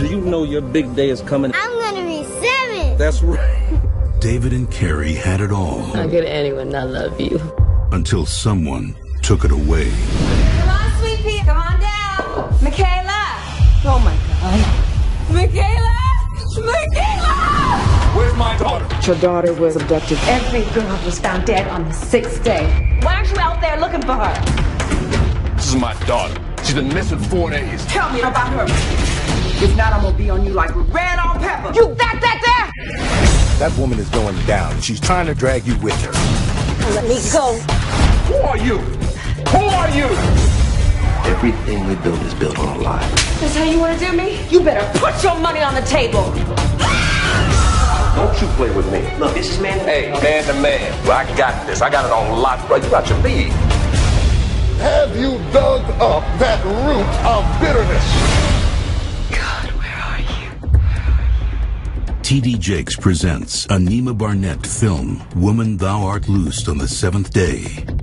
Do you know your big day is coming? I'm gonna be 7. That's right. David and Carrie had it all. I'll get anyone that love you. Until someone took it away. Come on, sweet pea, come on down. Michaela! Oh my God. Michaela! Michaela! Where's my daughter? Your daughter was abducted. Every girl was found dead on the 6th day. Why aren't you out there looking for her? This is my daughter. She's been missing 4 days. Tell me about her. If not, I'm gonna be on you like red on pepper. You that there? That woman is going down. She's trying to drag you with her. Let me go. Who are you? Who are you? Everything we build is built on a lie. That's how you wanna do me? You better put your money on the table. Don't you play with me. Look, this is man to Hey, man to man. Well, I got this. I got it on lock, bro. You got your lead. Have you dug up that root of bitterness? God, where are you? TD Jakes presents a Nima Barnett film, Woman Thou Art Loosed on the 7th Day.